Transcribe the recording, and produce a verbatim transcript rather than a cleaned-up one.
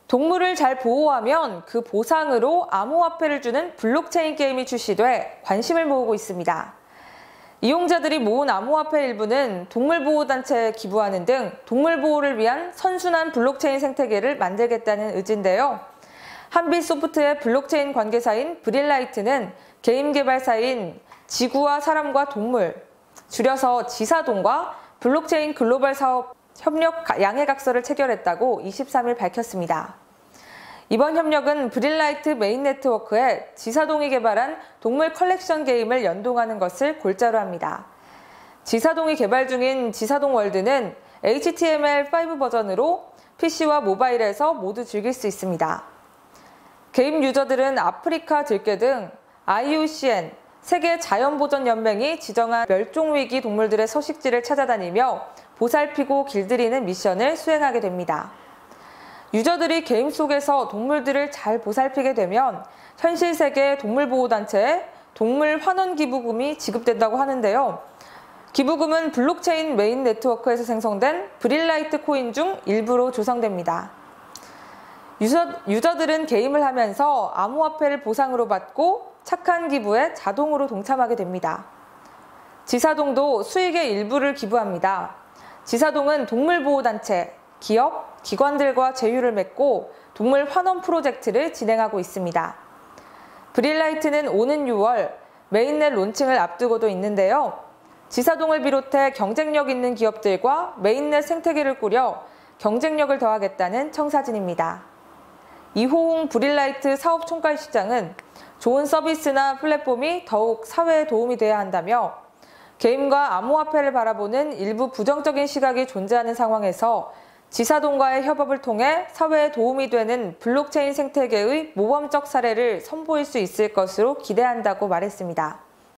동물을 잘 보호하면 그 보상으로 암호화폐를 주는 블록체인 게임이 출시돼 관심을 모으고 있습니다. 이용자들이 모은 암호화폐 일부는 동물보호단체에 기부하는 등 동물보호를 위한 선순환 블록체인 생태계를 만들겠다는 의지인데요. 한빛소프트의 블록체인 관계사인 브릴라이트는 게임 개발사인 지구와 사람과 동물, 줄여서 지사동과 블록체인 글로벌 사업 협력 양해각서를 체결했다고 이십삼 일 밝혔습니다. 이번 협력은 브릴라이트 메인 네트워크에 지사동이 개발한 동물 컬렉션 게임을 연동하는 것을 골자로 합니다. 지사동이 개발 중인 지사동 월드는 에이치 티 엠 엘 오 버전으로 피씨와 모바일에서 모두 즐길 수 있습니다. 게임 유저들은 아프리카 들개 등 아이 유 씨 엔, 세계 자연보전연맹이 지정한 멸종위기 동물들의 서식지를 찾아다니며 보살피고 길들이는 미션을 수행하게 됩니다. 유저들이 게임 속에서 동물들을 잘 보살피게 되면 현실 세계 동물보호단체에 동물 환원 기부금이 지급된다고 하는데요. 기부금은 블록체인 메인 네트워크에서 생성된 브릴라이트 코인 중 일부로 조성됩니다. 유저, 유저들은 게임을 하면서 암호화폐를 보상으로 받고 착한 기부에 자동으로 동참하게 됩니다. 지사동도 수익의 일부를 기부합니다. 지사동은 동물보호단체, 기업, 기관들과 제휴를 맺고 동물 환원 프로젝트를 진행하고 있습니다. 브릴라이트는 오는 유월 메인넷 론칭을 앞두고도 있는데요. 지사동을 비롯해 경쟁력 있는 기업들과 메인넷 생태계를 꾸려 경쟁력을 더하겠다는 청사진입니다. 이호웅 브릴라이트 사업총괄시장은 좋은 서비스나 플랫폼이 더욱 사회에 도움이 돼야 한다며 게임과 암호화폐를 바라보는 일부 부정적인 시각이 존재하는 상황에서 지사동과의 협업을 통해 사회에 도움이 되는 블록체인 생태계의 모범적 사례를 선보일 수 있을 것으로 기대한다고 말했습니다.